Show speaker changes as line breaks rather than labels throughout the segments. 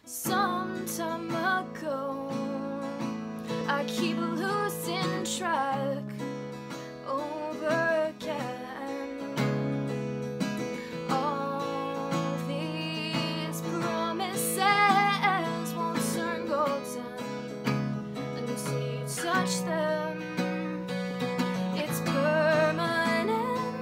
Some time ago, I keep losing track over again. All these promises won't turn golden until you touch them. It's permanent.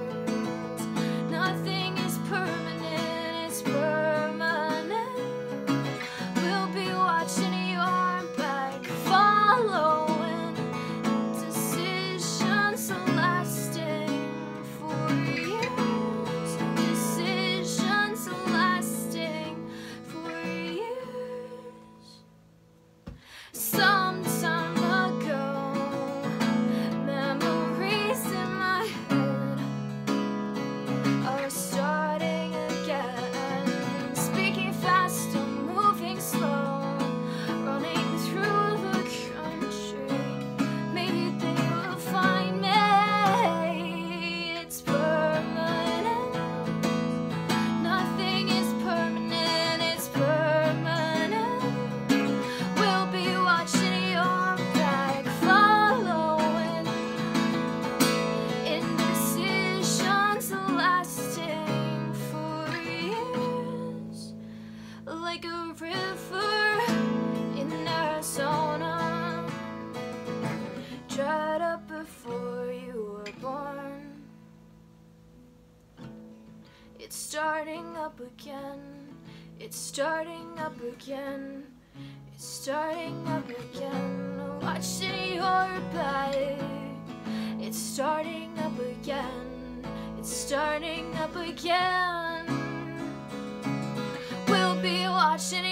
Nothing is permanent. It's permanent. We'll be watching your back, following decisions lasting for years. Decisions lasting for years. Some time ago, memories in my head are starting again. Speaking fast or moving slow, running through the country. Maybe they will find me. It's permanent. Nothing is permanent. It's permanent. We'll be watching your back, following indecisions lasting for years. Like a river in Arizona, dried up before you were born. It's starting up again. It's starting up again. It's starting up again. Watching your back. It's starting up again. It's starting up again. We'll be watching